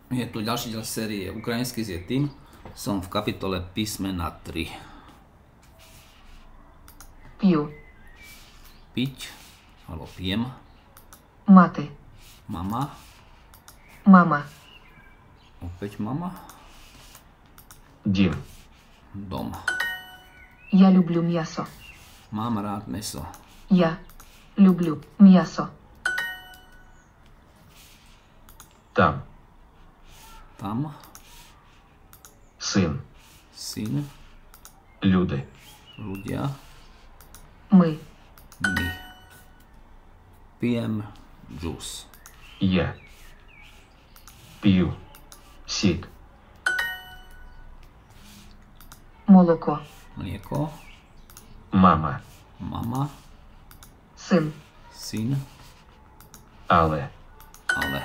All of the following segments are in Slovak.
Je tu ďalší diel série Ukrajinský je tým. Som v kapitole písmena 3. П'ю. Piť, alebo pijem. Мати. Mama. Мама. Opäť mama. Дім. Dom. Я люблю м'ясо. Mám rád mäso. Я люблю м'ясо. Там. Tam. Син. Syn. Люди. Ľudia. Ми. My. Pijem džús. Я. П'ю. Сік. Молоко. Mlieko. Мама. Mama. Син. Syn. Але. Ale.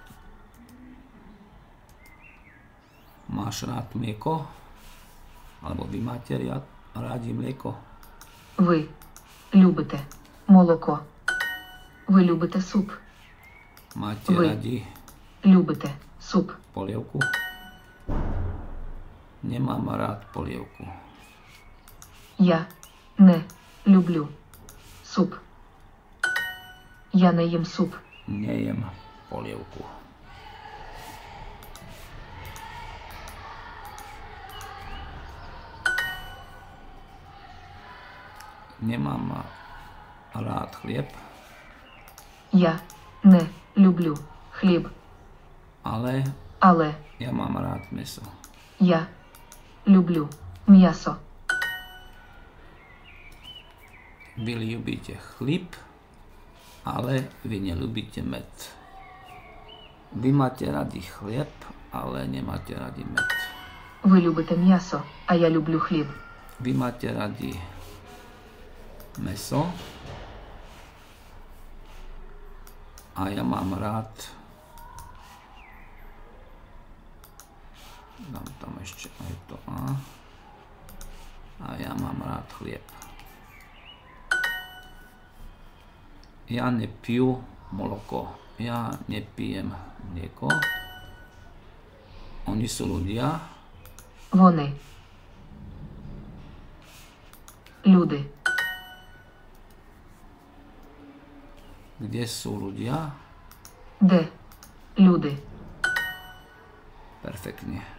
Máš rád mlieko? Alebo vy máte rádi mlieko? Ви любите молоко. Ви любите суп. Máte Vy. radi Любите суп. polievku? Nemám rád polievku. Я не люблю суп. Я не їм суп. Nejem polievku. Nemám rád chlieb, Я не люблю хліб. ale Але ja mám rád mäso. я люблю м'ясо. Vy ľubíte chlíb, ale vy neľubíte med. Vy máte radi chlieb, ale nemáte radi med. Ви любите м'ясо, а я люблю хліб. Vy máte radi mäso a ja mám rád, dám tam ešte aj to a ja mám rád chlieb. Ja nepiju moloko, ja nepijem mlieko. Oni sú ľudia, Вони. Люди. kde sú ľudia, Де люди. perfektne.